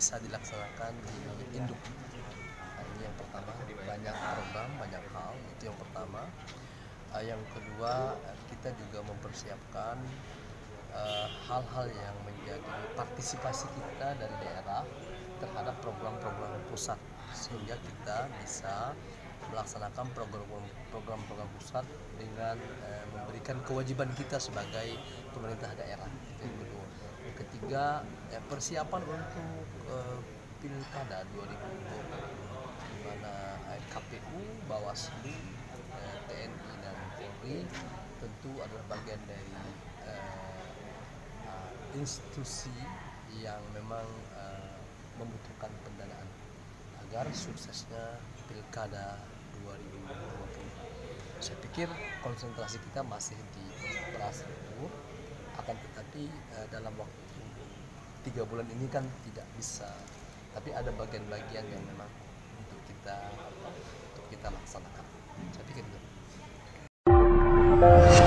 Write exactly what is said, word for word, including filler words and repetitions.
bisa dilaksanakan di induk. Nah, ini yang pertama, banyak program, banyak hal, itu yang pertama. Uh, yang kedua, kita juga mempersiapkan hal-hal uh, yang menjadi partisipasi kita dari daerah terhadap program-program pusat, sehingga kita bisa melaksanakan program-program pusat dengan uh, memberikan kewajiban kita sebagai pemerintah daerah. Itu yang kedua. Yang ketiga, ya, persiapan untuk uh, pilkada dua ribu dua puluh, di mana uh, K P U, Bawaslu, uh, T N I dan Polri tentu adalah bagian dari uh, uh, institusi yang memang uh, membutuhkan pendanaan agar suksesnya pilkada dua ribu dua puluh. Saya pikir konsentrasi kita masih di infrastruktur, akan tetapi uh, dalam waktu tiga bulan ini kan tidak bisa, tapi ada bagian-bagian yang memang untuk kita untuk kita laksanakan. Saya pikir itu.